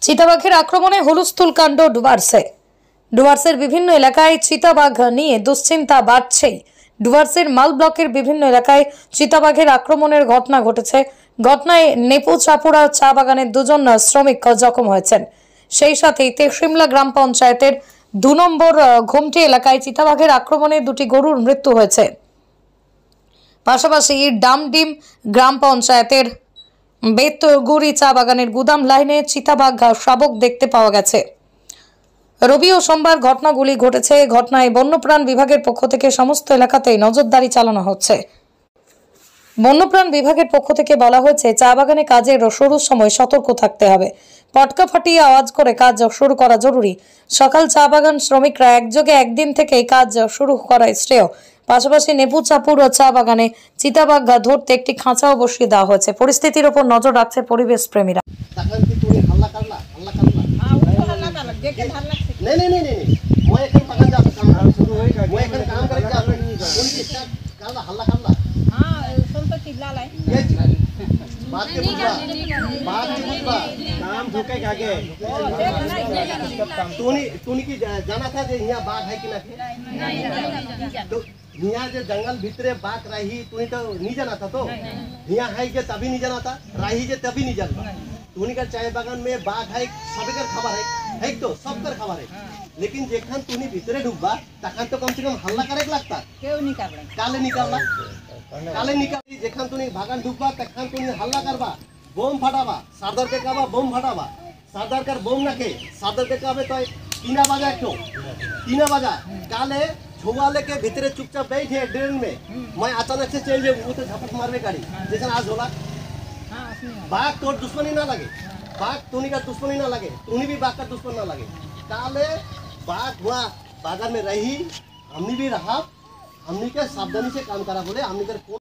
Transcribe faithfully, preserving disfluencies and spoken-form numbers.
চিতাবাঘের আক্রমণে হুলস্থুল কাণ্ড ডুয়ার্সে। ডুয়ার্সের বিভিন্ন এলাকায় চিতাবাঘ নিয়ে দুশ্চিন্তা বাড়ছেই। ডুয়ার্সের মাল ব্লকের বিভিন্ন এলাকায় চিতাবাঘের আক্রমণের ঘটনা ঘটেছে। ঘটনায় নেপু চাপুরা চা বাগানের দুজন শ্রমিক জখম হয়েছেন। সেই সাথেই তেশিমলা গ্রাম পঞ্চায়েতের দু নম্বর ঘুমটি এলাকায় চিতাবাঘের আক্রমণে দুটি গরুর মৃত্যু হয়েছে। পাশাপাশি ডামডিম গ্রাম পঞ্চায়েতের বেতগুড়ি চা বাগানের গুদাম লাইনে চিতাবাঘ শাবক দেখতে পাওয়া গেছে। রবি ও সোমবার ঘটনাগুলি ঘটেছে। ঘটনায় বন্যপ্রাণ বিভাগের পক্ষ থেকে সমস্ত এলাকাতেই নজরদারি চালানো হচ্ছে। বন্যপ্রাণ বিভাগের পক্ষ থেকে বলা হয়েছে, চা বাগানে কাজের শুরুর সময় সতর্ক থাকতে হবে। পটকা ফাটিয়ে আওয়াজ করে কাজ শুরু করা জরুরি। সকাল চা বাগান শ্রমিকরা একযোগে একদিন থেকেই কাজ শুরু করা শ্রেয়। পাশাপাশি নেপু চাপুর ও চা বাগানে চিতাবাঘ ধরতে একটি খাঁচাও বসিয়ে দেওয়া হয়েছে। পরিস্থিতির উপর নজর রাখছে পরিবেশ প্রেমীরা। नहीं नहीं नहीं नहीं मैं एक पकड़ जा काम शुरू होई का मैं एक काम करे जा उनकी स्टार्ट काला हल्ला काला हां सुन तो चिल्ला लाई बात के बुझा बात के बुझा काम धोके के आगे तूनी तूनी की जाना था जे यहां बाघ है कि ना नहीं तो यहां जे जंगल भीतरे बाघ रही तूनी तो नहीं जाना था तो यहां है के तभी नहीं जाना था रही जे तभी नहीं जानता तूनी का चाय बागान में बाघ है सबकर खबर है है तो सबकर खबर है लेकिन जेखन तूनी भीतरे डूबा तखन तो कम से कम हल्ला करे लगता क्यों निकाल काले निकालला काले निकाली जेखन तूनी बागान डूबा तखन तूनी हल्ला करबा बम फटाबा सरदार के कहबा बम फटाबा सरदार कर बम नाके सरदार के कहबे तो तीना बजा क्यों तीना बजा काले छुआ लेके भीतरे चुपचाप बैठे ड्रेन में मैं अचानक से चल जाऊं तो झपट मारबे गाड़ी जैसे आज होला बाघ तोर दुश्मनी ना लगे बाघ तूनी का दुश्मनी ना लगे तूनी भी बाघ का दुश्मन ना लगे काले बाघ हुआ बाजार में रही हमनी भी रहा हमनी के सावधानी से काम करा बोले हमनी कर